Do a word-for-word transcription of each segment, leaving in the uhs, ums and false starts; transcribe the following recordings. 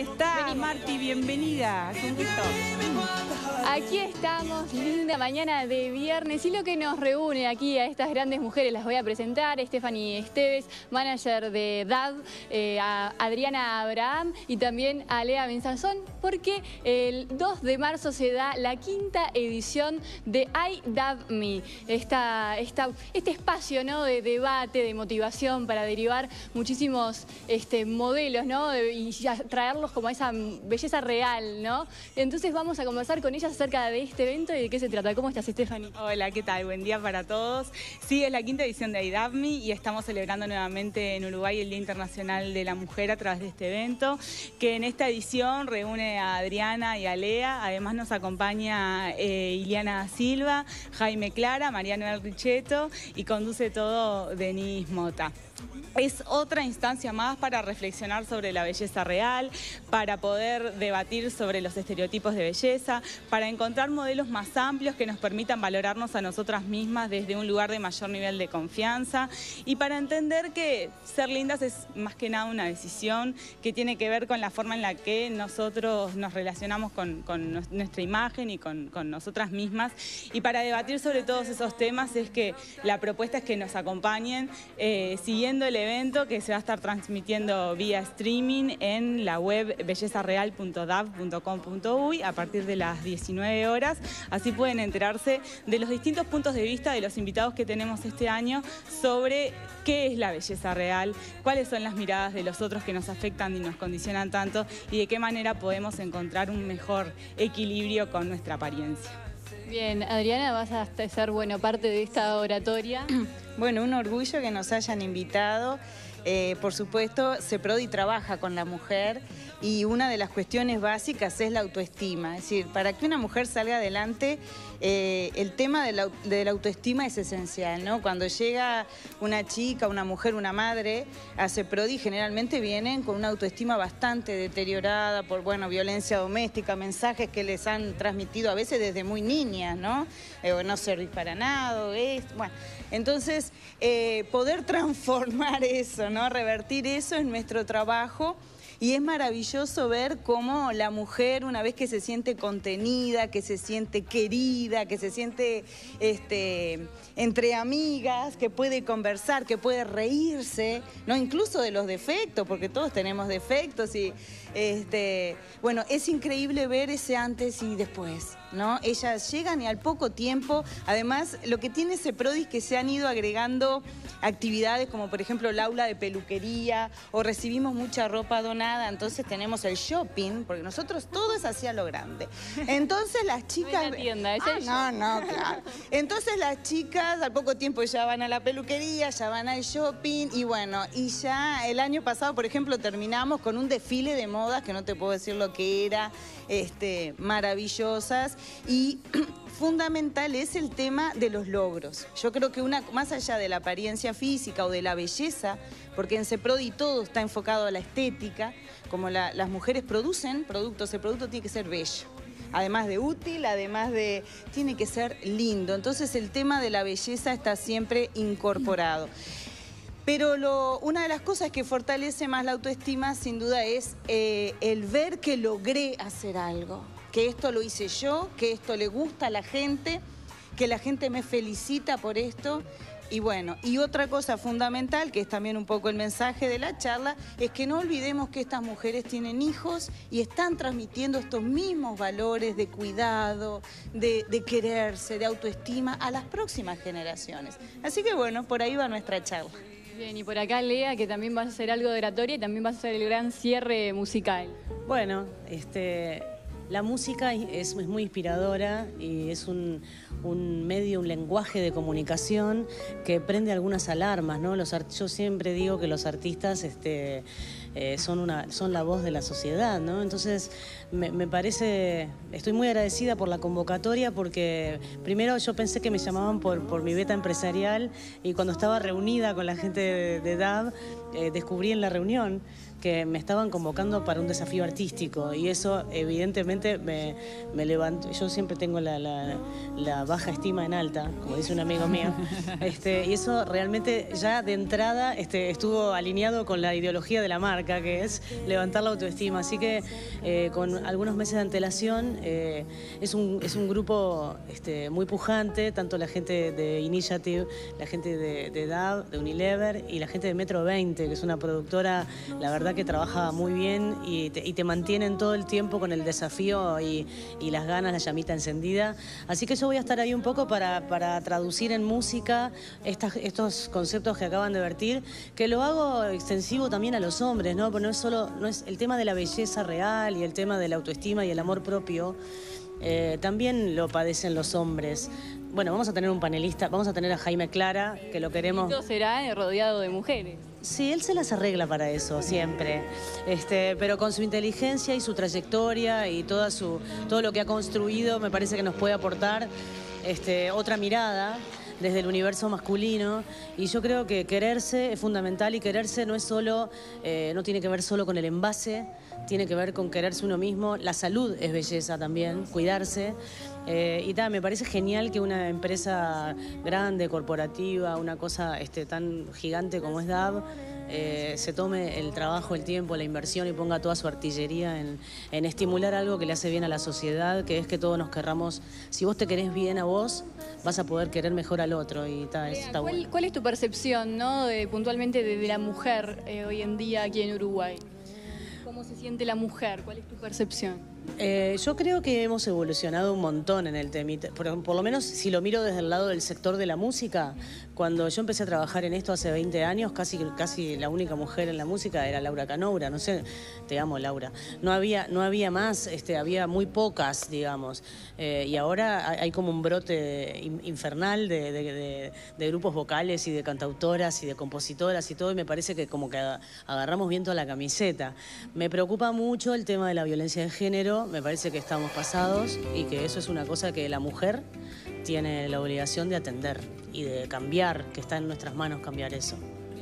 estás, Venimos. Marti? Bienvenida. Es un gusto. Aquí estamos, linda mañana de viernes, y lo que nos reúne aquí a estas grandes mujeres las voy a presentar: Stephanie Esteves, manager de D A B, eh, a Adriana Abraham y también a Lea Benzazón, porque el dos de marzo se da la quinta edición de I D A B Me, esta, esta, este espacio, ¿no?, de debate, de motivación para derivar muchísimos este, modelos, ¿no?, de, y traerlos como a esa belleza real, ¿no? Entonces vamos a conversar con ellas acerca de este evento y de qué se trata. ¿Cómo estás, Stephanie? Hola, ¿qué tal? Buen día para todos. Sí, es la quinta edición de I D A B Me y estamos celebrando nuevamente en Uruguay el Día Internacional de la Mujer a través de este evento, que en esta edición reúne a Adriana y a Lea. Además nos acompaña eh, Iliana Silva, Jaime Clara, Mariano Richetto y conduce todo Denise Mota. Es otra instancia más para reflexionar sobre la belleza real, para poder debatir sobre los estereotipos de belleza, para encontrar modelos más amplios que nos permitan valorarnos a nosotras mismas desde un lugar de mayor nivel de confianza, y para entender que ser lindas es más que nada una decisión que tiene que ver con la forma en la que nosotros nos relacionamos con, con nuestra imagen y con, con nosotras mismas. Y para debatir sobre todos esos temas es que la propuesta es que nos acompañen eh, siguiendo el evento, que se va a estar transmitiendo vía streaming en la web belleza real punto dab punto com punto uy a partir de las diecinueve horas. Así pueden enterarse de los distintos puntos de vista de los invitados que tenemos este año sobre qué es la belleza real, cuáles son las miradas de los otros que nos afectan y nos condicionan tanto, y de qué manera podemos encontrar un mejor equilibrio con nuestra apariencia. Bien, Adriana, vas a ser, bueno, parte de esta oratoria. Bueno, un orgullo que nos hayan invitado. Eh, por supuesto, CEPRODI trabaja con la mujer y una de las cuestiones básicas es la autoestima. Es decir, para que una mujer salga adelante, eh, el tema de la, de la autoestima es esencial, ¿no? Cuando llega una chica, una mujer, una madre a CEPRODI, generalmente vienen con una autoestima bastante deteriorada por, bueno, violencia doméstica, mensajes que les han transmitido a veces desde muy niñas, ¿no? Eh, no servís para nada, es, bueno. Entonces, eh, poder transformar eso, ¿no?, revertir eso es nuestro trabajo. Y es maravilloso ver cómo la mujer, una vez que se siente contenida, que se siente querida, que se siente este, entre amigas, que puede conversar, que puede reírse, ¿no?, incluso de los defectos, porque todos tenemos defectos. Y este, bueno, es increíble ver ese antes y después, ¿no? Ellas llegan y al poco tiempo, además, lo que tiene CEPRODI es que se han ido agregando actividades como, por ejemplo, el aula de peluquería, o recibimos mucha ropa donada, entonces tenemos el shopping, porque nosotros todo es así a lo grande. Entonces las chicas... No es la tienda, es ah, el no, no, claro. Entonces las chicas al poco tiempo ya van a la peluquería, ya van al shopping, y bueno, y ya el año pasado, por ejemplo, terminamos con un desfile de modas, que no te puedo decir lo que era, este, maravillosas, y fundamental es el tema de los logros. Yo creo que una, más allá de la apariencia física o de la belleza, porque en CEPRODI todo está enfocado a la estética, como la, las mujeres producen productos, el producto tiene que ser bello. Además de útil, además de... tiene que ser lindo. Entonces el tema de la belleza está siempre incorporado. Pero lo, una de las cosas que fortalece más la autoestima, sin duda, es eh, el ver que logré hacer algo. Que esto lo hice yo, que esto le gusta a la gente, que la gente me felicita por esto. Y bueno, y otra cosa fundamental, que es también un poco el mensaje de la charla, es que no olvidemos que estas mujeres tienen hijos y están transmitiendo estos mismos valores de cuidado, de, de quererse, de autoestima a las próximas generaciones. Así que bueno, por ahí va nuestra charla. Bien, y por acá Lea, que también vas a hacer algo de oratoria y también vas a hacer el gran cierre musical. Bueno, este... la música es, es muy inspiradora y es un, un medio, un lenguaje de comunicación que prende algunas alarmas, ¿no? Los art yo siempre digo que los artistas este, eh, son, una, son la voz de la sociedad, ¿no? Entonces me, me parece, estoy muy agradecida por la convocatoria, porque primero yo pensé que me llamaban por, por mi beta empresarial, y cuando estaba reunida con la gente de, de D A B, eh, descubrí en la reunión que me estaban convocando para un desafío artístico y eso evidentemente me, me levantó. Yo siempre tengo la, la, la baja estima en alta, como dice un amigo mío, este, y eso realmente ya de entrada este, estuvo alineado con la ideología de la marca, que es levantar la autoestima. Así que eh, con algunos meses de antelación eh, es, un, es un grupo este, muy pujante, tanto la gente de Initiative, la gente de, de D A B, de Unilever y la gente de Metro veinte, que es una productora, la verdad que trabaja muy bien y te, y te mantienen todo el tiempo con el desafío y, y las ganas, la llamita encendida. Así que yo voy a estar ahí un poco para, para traducir en música estas, estos conceptos que acaban de vertir, que lo hago extensivo también a los hombres, ¿no? Porque no es solo, no es el tema de la belleza real y el tema de la autoestima y el amor propio, eh, también lo padecen los hombres. Bueno, vamos a tener un panelista, vamos a tener a Jaime Clara, que lo queremos... Esto será rodeado de mujeres. Sí, él se las arregla para eso, siempre. Este, pero con su inteligencia y su trayectoria y toda su, todo lo que ha construido, me parece que nos puede aportar este, otra mirada desde el universo masculino, y yo creo que quererse es fundamental, y quererse no es solo, eh, no tiene que ver solo con el envase, tiene que ver con quererse uno mismo. La salud es belleza también, cuidarse. Eh, y tal, me parece genial que una empresa grande, corporativa, una cosa este, tan gigante como es D A B, eh, se tome el trabajo, el tiempo, la inversión y ponga toda su artillería en, en estimular algo que le hace bien a la sociedad, que es que todos nos querramos. Si vos te querés bien a vos, vas a poder querer mejor al otro, y ta, eso está ¿Cuál, bueno. ¿Cuál es tu percepción, ¿no? de, puntualmente de, de la mujer eh, hoy en día aquí en Uruguay? ¿Cómo se siente la mujer? ¿Cuál es tu percepción? Eh, yo creo que hemos evolucionado un montón en el tema, por, por lo menos si lo miro desde el lado del sector de la música. Cuando yo empecé a trabajar en esto hace veinte años, casi, casi la única mujer en la música era Laura Canoura, no sé, te amo Laura. No había, no había más, este, había muy pocas, digamos, eh, y ahora hay como un brote infernal de, de, de, de grupos vocales y de cantautoras y de compositoras y todo, y me parece que como que agarramos viento a la camiseta. Me preocupa mucho el tema de la violencia de género. Me parece que estamos pasados y que eso es una cosa que la mujer tiene la obligación de atender y de cambiar, que está en nuestras manos cambiar eso.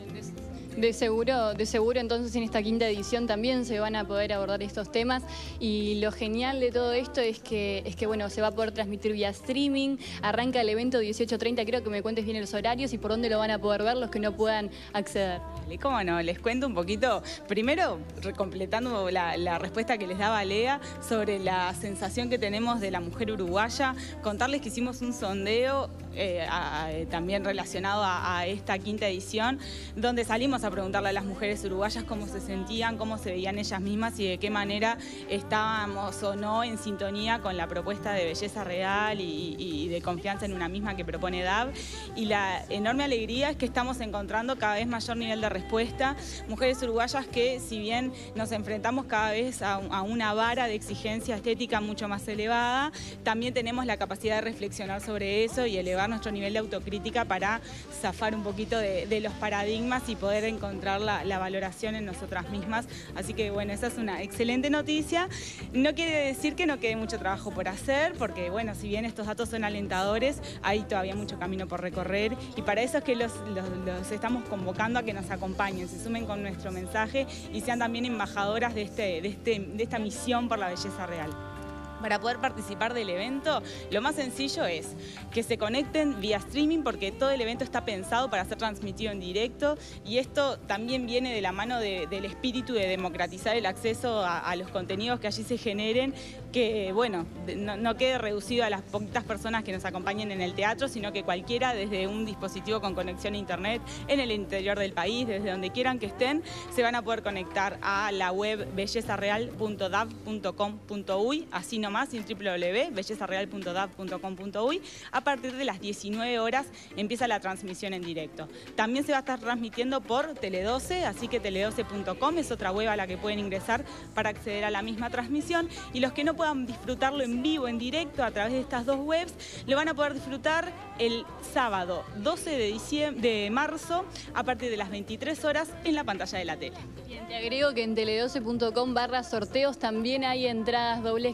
De seguro, de seguro entonces en esta quinta edición también se van a poder abordar estos temas, y lo genial de todo esto es que, es que bueno, se va a poder transmitir vía streaming. Arranca el evento dieciocho treinta, creo que me cuentes bien los horarios y por dónde lo van a poder ver los que no puedan acceder. ¿Cómo no? Les cuento un poquito, primero completando la, la respuesta que les daba Lea sobre la sensación que tenemos de la mujer uruguaya, contarles que hicimos un sondeo eh, a, a, también relacionado a, a esta quinta edición, donde salimos a preguntarle a las mujeres uruguayas cómo se sentían, cómo se veían ellas mismas y de qué manera estábamos o no en sintonía con la propuesta de belleza real y, y de confianza en una misma que propone D A B. Y la enorme alegría es que estamos encontrando cada vez mayor nivel de respuesta. Mujeres uruguayas que, si bien nos enfrentamos cada vez a, a una vara de exigencia estética mucho más elevada, también tenemos la capacidad de reflexionar sobre eso y elevar nuestro nivel de autocrítica para zafar un poquito de, de los paradigmas y poder encontrar la, la valoración en nosotras mismas. Así que bueno, esa es una excelente noticia. No quiere decir que no quede mucho trabajo por hacer, porque bueno, si bien estos datos son alentadores, hay todavía mucho camino por recorrer, y para eso es que los, los, los estamos convocando a que nos acompañen, se sumen con nuestro mensaje y sean también embajadoras de, este, de, este, de esta misión por la belleza real. Para poder participar del evento, lo más sencillo es que se conecten vía streaming, porque todo el evento está pensado para ser transmitido en directo, y esto también viene de la mano de, del espíritu de democratizar el acceso a, a los contenidos que allí se generen, que bueno, no, no quede reducido a las poquitas personas que nos acompañen en el teatro, sino que cualquiera desde un dispositivo con conexión a internet en el interior del país, desde donde quieran que estén, se van a poder conectar a la web belleza real punto dab punto com punto uy, así no más en doble u doble u doble u punto belleza real punto dab punto com punto uy. A partir de las diecinueve horas empieza la transmisión en directo. También se va a estar transmitiendo por Tele doce, así que tele doce punto com es otra web a la que pueden ingresar para acceder a la misma transmisión, y los que no puedan disfrutarlo en vivo, en directo, a través de estas dos webs, lo van a poder disfrutar el sábado doce de, diciembre, de marzo a partir de las veintitrés horas en la pantalla de la tele. Bien, te agrego que en tele doce punto com barra sorteos también hay entradas dobles que se van a estar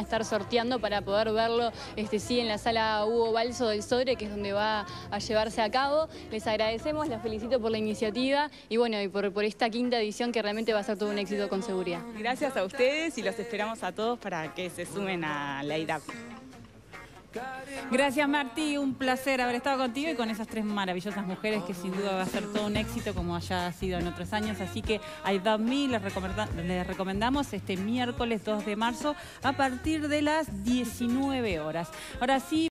estar sorteando para poder verlo este, sí, en la sala Hugo Balso del Sodre, que es donde va a llevarse a cabo. Les agradecemos, las felicito por la iniciativa y bueno, y por, por esta quinta edición que realmente va a ser todo un éxito con seguridad. Gracias a ustedes y los esperamos a todos para que se sumen a la I D A P. Gracias, Martí, un placer haber estado contigo y con esas tres maravillosas mujeres que sin duda va a ser todo un éxito como ya ha sido en otros años. Así que a I D A P Me les, recomenda les recomendamos este miércoles dos de marzo a partir de las diecinueve horas. Ahora sí.